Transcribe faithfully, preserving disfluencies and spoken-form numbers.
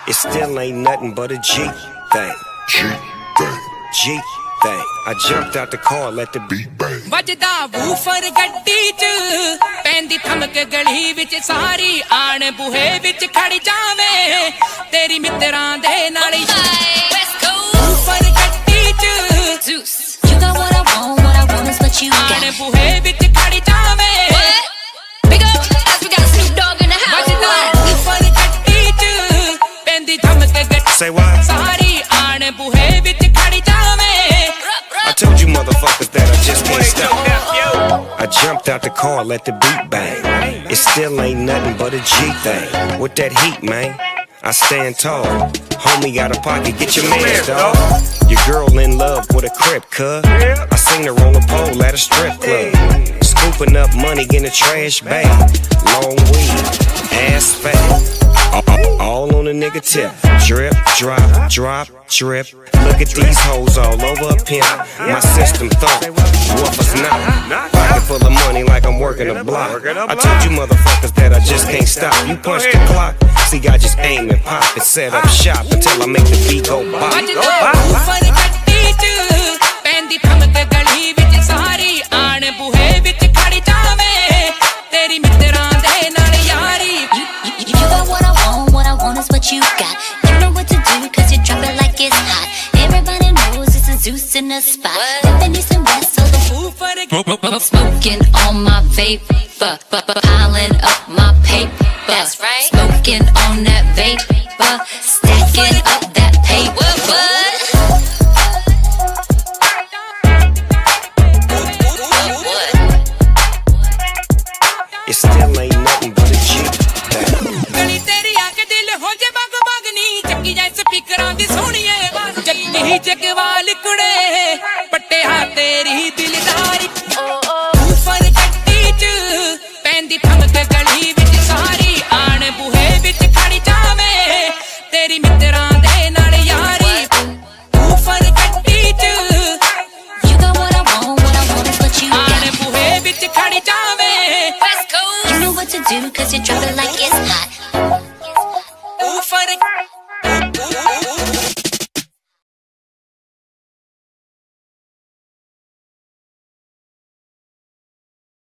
It still ain't nothing but a G thing. G thing. G thing. I jumped out the car, let the beat bang. ਵੱਜਦਾ woofer ਗੱਡੀ ਚ ਪੈਂਦੀ ਥਮਕ ਗਲੀ ਵਿੱਚ ਸਾਰੀ ਆਣ ਬੂਹੇ ਵਿੱਚ ਖੜ ਜਾਵੇ ਤੇਰੀ ਮਿੱਤਰਾਂ ਦੇ ਨਾਲ ਵੂਫਰ ਗੱਡੀ ਚ Zeus, you got what I want, what I want is what you got. ਆਣ ਬੂਹੇ ਵਿੱਚ ਖੜ ਜਾਵੇ Big up, as we got Snoop Dogg in the house. ਵੱਜਦਾ ਵੂਫਰ ਗੱਡੀ ਚ ਪੈਂਦੀ ਥਮਕ ਗੱਡੀ Say what? ਸਾਰੀ ਆਣ ਬੂਹੇ ਵਿੱਚ ਖੜ ਜਾਵੇ I told you motherfuckers that I just can't stop. I jumped out the car, let the beat bang. It still ain't nothing but a G thing. With that heat, man, I stand tall. Homie got a pocket, get your mans, dawg. Your girl in love with a crib, cuz. I seen her on the pole at a strip club. Scooping up money in a trash bag. Long weed, ass fat. All on a nigga tip. Drip, drop, drop, drip. Look at these hoes all over a pimp. My system thump, whoopers not. Pocket full of money like I'm working a block. I told you motherfuckers that I just can't stop. You punch the clock, see I just aim and pop and set up shop until I make the beat go bop. Woofer ਗੱਡੀ ਚ ਪੈਂਦੀ ਥਮਕ ਗਲੀ ਵਿੱਚ ਸਾਰੀ ਆਣ ਬੂਹੇ ਵਿੱਚ ਖੜ ਜਾਵੇ ਤੇਰੀ ਮਿੱਤਰਾਂ ਦੇ ਨਾਲ ਯਾਰੀ You, you, you got what I want, what I want is what you got. You know what to do, cause you drop it like it's hot. Everybody knows it's a Zeus in the spot. Living east and west, so the woofer smoking on my vape, piling up my paper. That's right. Smoking on that vapor, stacking up that paper. It still ain't nothing but a G thing. ਗਲੀ ਤੇਰੀ ਆ ਕੇ ਦਿਲ ਹੋ ਜੇ ਬਗ ਬਗ ਨੀ ਚੱਕੀ ਜਾਏ ਸਪੀਕਰਾਂ ਦੀ ਸੋਹਣੀਏ ਚੱਕੀ ਚੱਕ